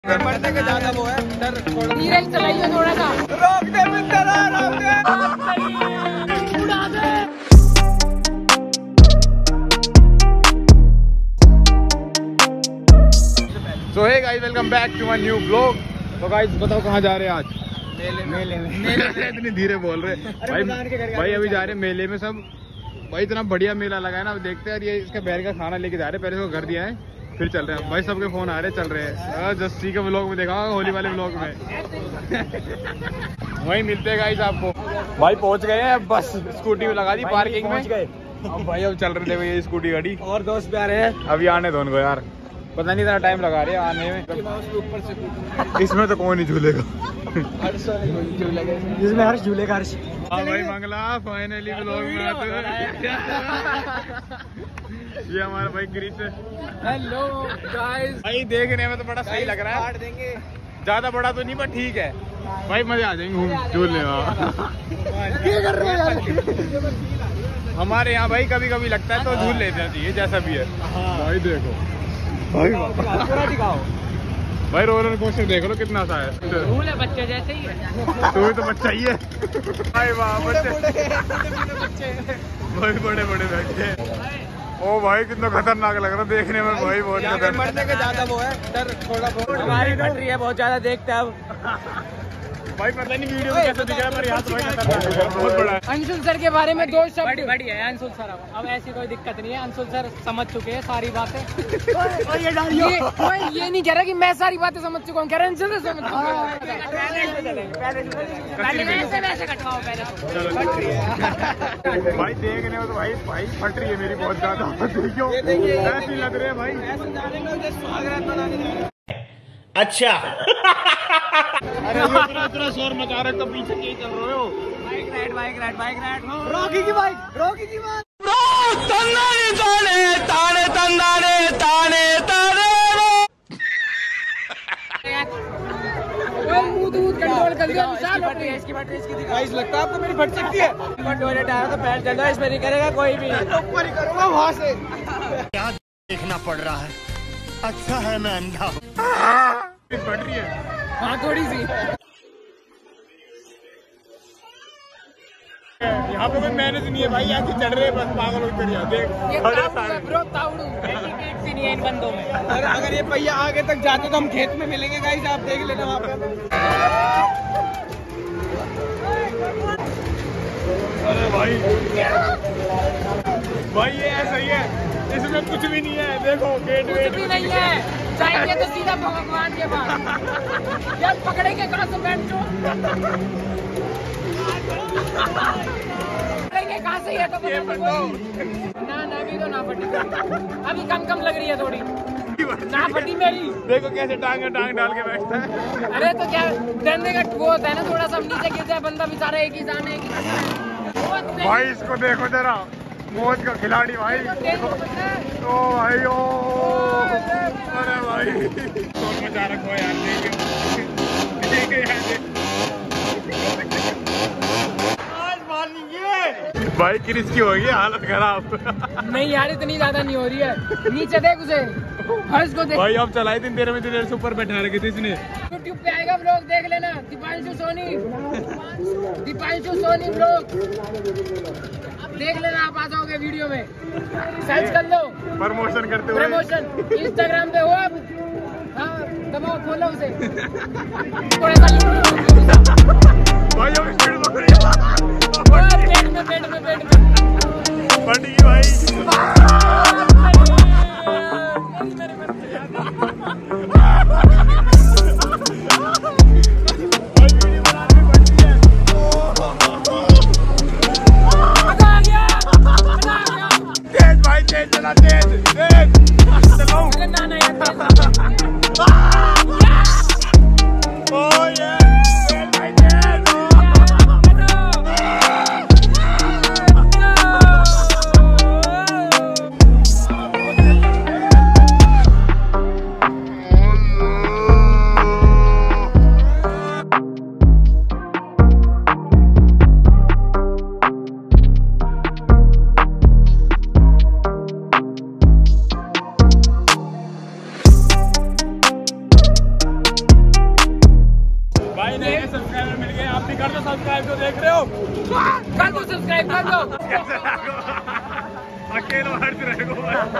बढ़ने के ज्यादा वो है डर, धीरे चलाइए थोड़ा सा। रोक दे मित्र, रोक दे। उड़ा दे। So hey guys, welcome back to my new blog. तो गाइस बताओ कहाँ जा रहे हैं आज? मेले में। इतनी धीरे बोल रहे भाई अभी जा रहे हैं मेले में सब। भाई इतना बढ़िया मेला लगा है ना, देखते हैं। ये इसके बहन का खाना लेके जा रहे हैं, पहले इसको घर दिया है फिर चल रहे हैं। भाई सबके फोन आ रहे, चल रहे हैं। जस्सी के व्लॉग में देखा होगा, होली वाले व्लॉग में। वहीं मिलते हैं गाइस आपको। भाई पहुंच गए हैं, बस स्कूटी में लगा दी पार्किंग में। अब भाई अब चल रहे थे ये स्कूटी गाड़ी। और दोस्त भी आ रहे हैं, अभी आने दो उनको यार, पता नहीं इतना टाइम लगा रहे हैं आने में। ऊपर से इसमें तो कौन ही झूलेगा। जिसमें हर्ष झूलेगा, हर्ष। हाँ भाई मंगला फाइनली व्लॉग में आते हैं। ये हमारा भाई क्रिश है। Hello guys. भाई देखने में तो बड़ा सही लग रहा है, देंगे। ज्यादा बड़ा तो नहीं पर ठीक है भाई, मजे आ जाएंगे घूम झूलने में। क्या कर रहे हो यार? हमारे यहाँ भाई कभी कभी लगता है तो झूल लेना चाहिए, जैसा भी है। भाई देखो भाई, पूरा दिखाओ भाई रोलर कोस्टर देख लो कितना सा है। झूल है बच्चे जैसे ही है। तुम्हें तो बच्चा ही है भाई। वाह बच्चे भाई, बड़े बड़े बैठे। ओ भाई कितना खतरनाक लग रहा है देखने में भाई, बहुत खतरनाक। बढ़ने के ज्यादा वो है डर, थोड़ा बहुत। हमारी बैटरी है बहुत ज्यादा, देखते हैं अब। भाई पता नहीं वीडियो में कैसे दिख रहा है, पर यहाँ तो भाई खतरनाक है, बहुत बड़ा है। अंशुल सर के बारे में दो शब्द। बड़ी है अंशुल सर, अब ऐसी कोई दिक्कत नहीं है। अंशुल सर समझ चुके हैं सारी बातें। ये नहीं कह रहा कि मैं सारी बातें समझ चुका हूँ, कह रहा है अंशुल सर समझ चुका हूँ। वैसे कटवाओ पहले। भाई देखने में तो भाई फट रही है मेरी बहुत ज्यादा। ऐसी लग रही है भाई। अच्छा। अरे इतना शोर मचा रहे, तो पीछे क्या चल रहे हो? Bike ride. रॉकी की बाइक। कंट्रोल कर लिया। इसकी बैटरी गाइस, लगता है आपको मेरी फट सकती है। टॉयलेट आया तो पैर चल रहा है, इसमें नहीं करेगा कोई भी। ऊपर ही करूंगा वहां से। क्या देखना पड़ रहा है? अच्छा है मैं अंधा हूँ। फट रही है हाँ थोड़ी सी। यहाँ पे कोई मैनेज नहीं है भाई, ऐसे चढ़ रहे हैं बस पागल होकर। देख ये ताउड़ू है ब्रो, ताउड़ू। टैक्सी नहीं है इन बंदों में। अगर ये पहिया आगे तक जाते तो हम खेत में मिलेंगे गाइस, आप देख लेना वहाँ पे। अरे भाई ये ऐसा ही है, इसमें कुछ भी नहीं है। देखो गेट कुछ भी नहीं है, जाएंगे तो सीधा भगवान के पास। यार पकड़ेंगे कहाँ से बैठ जो? पकड़ेंगे कहाँ से? ये तो ना अभी तो ना फटी, अभी कम लग रही है थोड़ी। ना फटी मेरी। देखो कैसे टांग डाल के बैठता है। अरे तो क्या डरने का वो होता है ना, थोड़ा सा नीचे गिर जाए बंदा बेचारा, एक ही जान है। भाई इसको देखो जरा, मौज का खिलाड़ी भाई। ओ भाई ओ, अरे भाई शोर मचा रखो यार। देखे यार भाई क्रिश की होगी हालत खराब। नहीं यार इतनी ज्यादा नहीं हो रही है, नीचे देख उसे, हर्ष को देख। भाई अब चलाई दिन तेरे में देर से ऊपर बैठा रखे थे इसने। यूट्यूब पे आएगा ब्लॉग, देख लेना। दीपांशु सोनी ब्लॉग देख लेना, आप आ जाओगे वीडियो में, सर्च कर लो। प्रमोशन करते हुए प्रमोशन इंस्टाग्राम पे हो आप? हाँ दबाओ, खोलो उसे। थोड़ा सा भाई अब स्पीड बढ़ रही है। पेट में बढ़ गई भाई। तेज चला, तेज चलाओ। भाई नए सब्सक्राइबर मिल गए, आप भी कर दो सब्सक्राइब, जो देख रहे हो कर दो सब्सक्राइब कर दो। अकेला हट रहेगा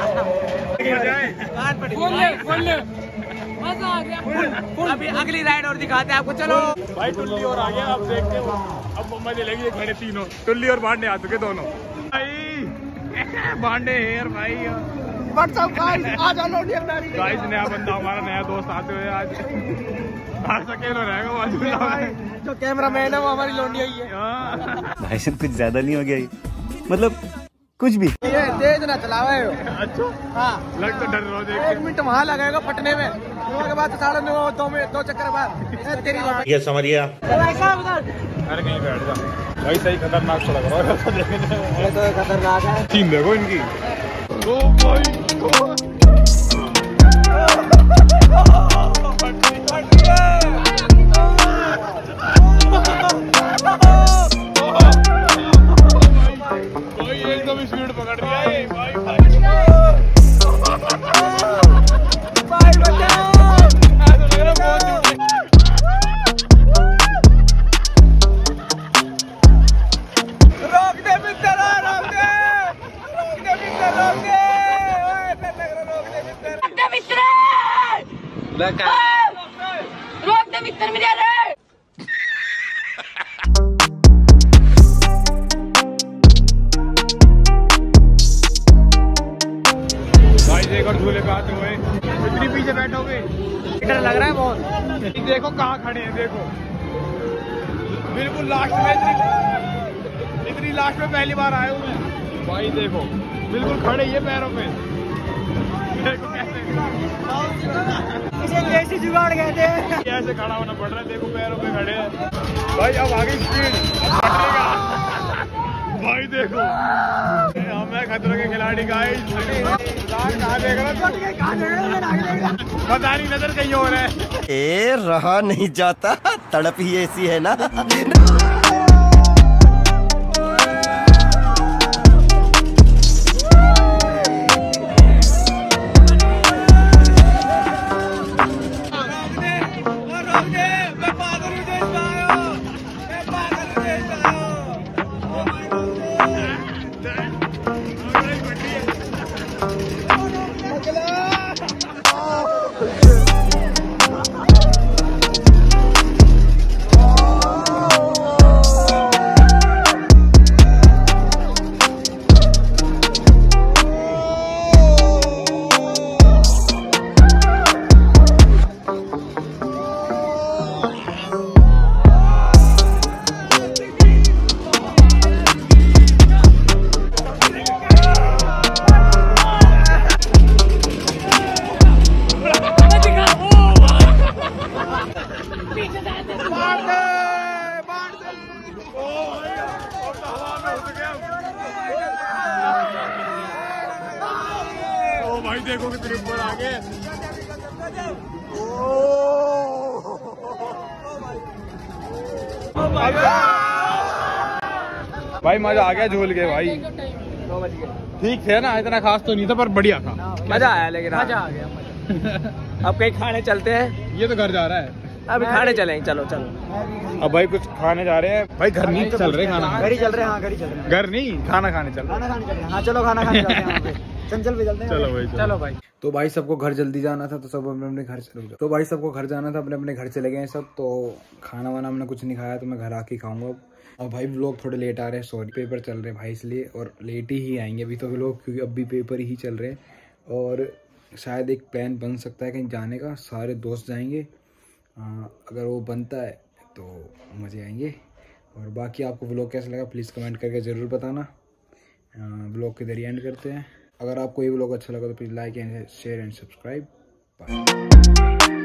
फुल मजा आ गया। अभी अगली राइड और दिखाते हैं आपको, चलो। भाई टुल्ली और आ गया, अब देखते हो अब मजे लेंगे। ये खड़े तीनों टुल्ली और भांडे आ चुके दोनों भाई। भांडे हेयर भाई गाइस, नया बंदा हमारा, नया दोस्त आते हुए आज अकेला रहेगा बाजू। जो कैमरा मैन है वो हमारी लोंडिया ही है। भाई साहब कुछ ज्यादा नहीं हो गया ये, मतलब कुछ भी। ये तेज ना चलावे। अच्छा हाँ, लग तो डर रहा हूँ, 1 मिनट वहाँ लगेगा फटने में, उसके बाद 2 चक्कर बाद तेरी बात। ये समझ गया। अरे कहीं बैठ जा भाई, सही खतरनाक सा लग रहा है। ये तो खतरनाक है। सीन देखो इनकी। ओ भाई एकदम स्पीड पकड़ रही है भाई। रोक दे मित्र मेरे रे। भाई देखो झूले पे आते हुए इतनी पीछे बैठोगे, डर लग रहा है बहुत। देखो कहाँ खड़े हैं, देखो बिल्कुल लास्ट में, इतनी लास्ट में पहली बार आए हुए हैं भाई। देखो बिल्कुल खड़े ये पैरों पे, देखो कैसे ऐसी जुगाड़ कहते हैं। कैसे खड़ा होना पड़ रहा है, देखो पैरों पे खड़े हैं भाई। अब आगे स्पीड भाई, देखो हमें खतरों के खिलाड़ी गाइस। कहाँ देख रहा, पता नहीं, नजर कहीं और है। ए रहा नहीं जाता, तड़प ही ऐसी है ना। भाई देखो कितने ऊपर आ गए। भाई मजा आ गया झूल के भाई। ठीक थे ना, इतना खास तो नहीं था पर बढ़िया था, मजा आया। लेकिन मजा आ गया। अब कहीं खाने चलते हैं। ये तो घर जा रहा है, अभी खाने चलेंगे, चलो चलो। अब भाई कुछ खाने जा रहे हैं भाई। घर नहीं चल रहे, खाना घर ही चल रहे हैं। हाँ, घर ही चल रहे हैं। घर नहीं, खाना खाने चल रहे हैं। खाना खाने चल रहे हैं। हाँ चलो, खाना खाने चलते हैं। चंचल भी चलते हैं। चलो भाई, चलो भाई। तो भाई सबको घर जल्दी जाना था, तो सब अपने अपने घर चले। तो भाई सबको घर जाना था, अपने अपने घर चले गए सब। तो खाना वाना हमने कुछ नहीं खाया, तो मैं घर आके खाऊंगा अब। और भाई व्लॉग थोड़े लेट आ रहे हैं, सॉरी, पेपर चल रहे हैं भाई इसलिए, और लेट ही आएंगे अभी तो व्लॉग, क्योंकि अब भी पेपर ही चल रहे हैं। और शायद एक प्लान बन सकता है कहीं जाने का, सारे दोस्त जाएंगे। अगर वो बनता है तो मज़े आएंगे। और बाकी आपको व्लॉग कैसा लगा प्लीज़ कमेंट करके ज़रूर बताना। व्लॉग के जरिए एंड करते हैं। अगर आपको ये व्लॉग अच्छा लगा तो please like and share and subscribe. Bye.